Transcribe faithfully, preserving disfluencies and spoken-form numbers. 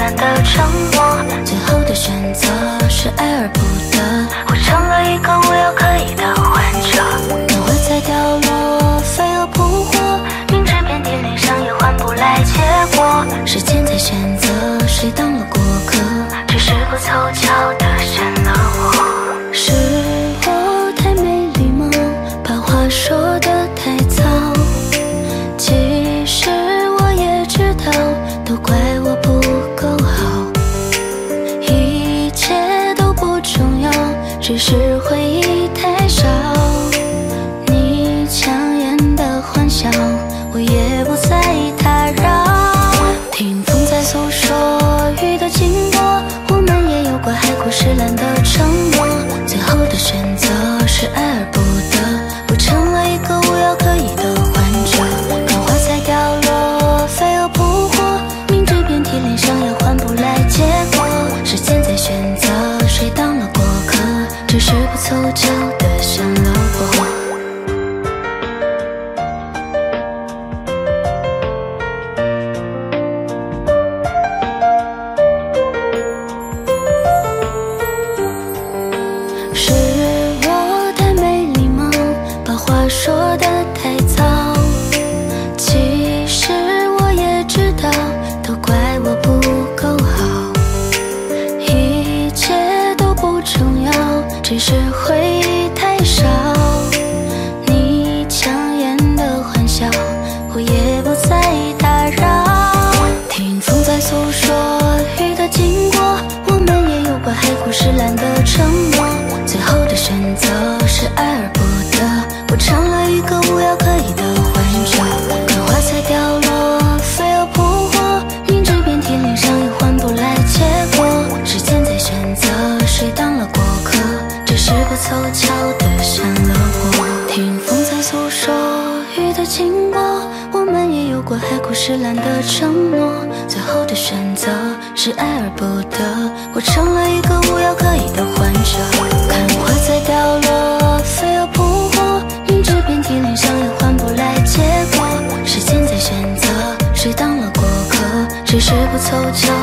烂的承诺， 最后的选择是爱而不得。 我成了一个无药可医的患者， 当花在掉落，飞蛾扑火， 明知遍体鳞伤也换不来结果。 时间在选择谁当了过客， 只是不凑巧的选了我。 是我太没礼貌，把话说得太早。其实我也知道，都怪我不够好。一切都不重要，只是回忆太少。你强颜的欢笑，我也不再打扰。听风在诉说雨的经过，我们也有过海枯石烂的承诺。最后的选择是爱而不得，我成了一个无药可医的患者。当花在掉落，飞蛾扑火，明知遍体鳞伤也换不来结果。时间在选择谁当了过客，只是不凑巧的选了我。是我太没礼貌，把话说得太早。其实我也知道，都怪我不够好。一切都不重要，只是回忆太少。你强颜的欢笑，我也不再打扰。听风在诉说雨的经过，我们也有过海枯石烂的承诺。最后的选择是爱而不得，我成了一个无药可医的患者。当花在掉落，飞蛾扑火，明知遍体鳞伤也换不来结果。时间在选择谁当了过客，只是不凑巧的选了我。听风在诉说雨的经过，我们也有过海枯石烂的承诺。最后的选择是爱而不得，我成了一个无药可医的患者。看花在掉落，飞蛾扑火，明知遍体鳞伤也换不来结果。时间在选择谁当了过客，只是不凑巧